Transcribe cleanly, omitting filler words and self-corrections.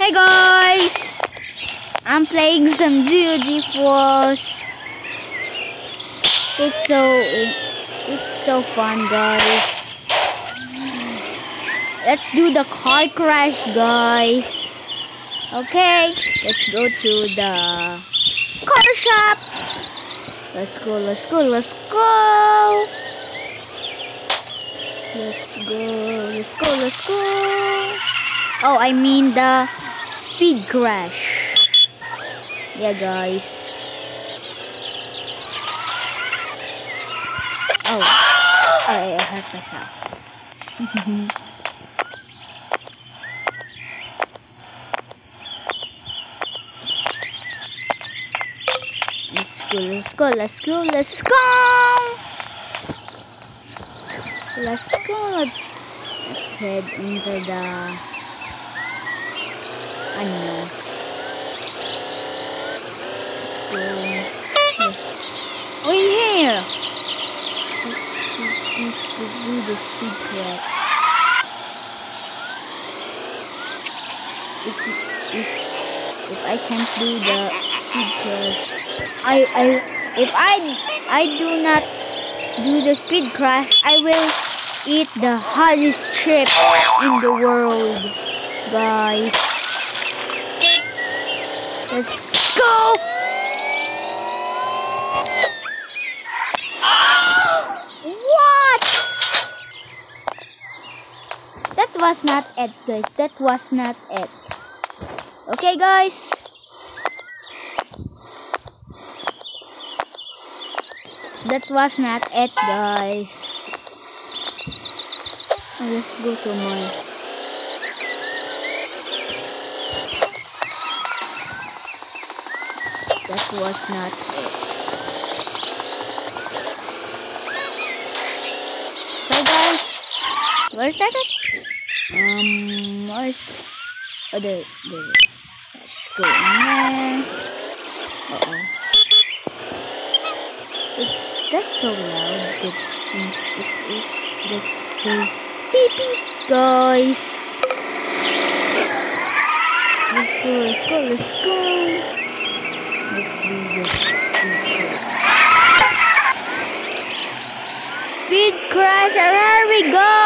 Hey guys, I'm playing some GOG Force. It's so fun, guys. Let's do the car crash, guys. Okay, let's go to the car shop. Let's go. Let's go. Let's go. Let's go. Let's go. Let's go. Oh, I mean the speed crash. Yeah, guys. Oh, I hurt myself. Let's go. Let's go. Let's go. Let's go. Let's go. Let's head into the unknown. Oh, in here. Used to do the speed crash. If I can't do the speed crash, if I do not do the speed crash, I will eat the hottest chip in the world, guys. Let's go. What? That was not it, guys. That was not it. Okay, guys. That was not it, guys. Let's go to my... That was not it. So, guys, where's that at? Where's... Oh, there. Let's go in there. Uh-oh. That's so loud. That's so beep beep, guys. Let's go. Let's do this speed crash. Here we go.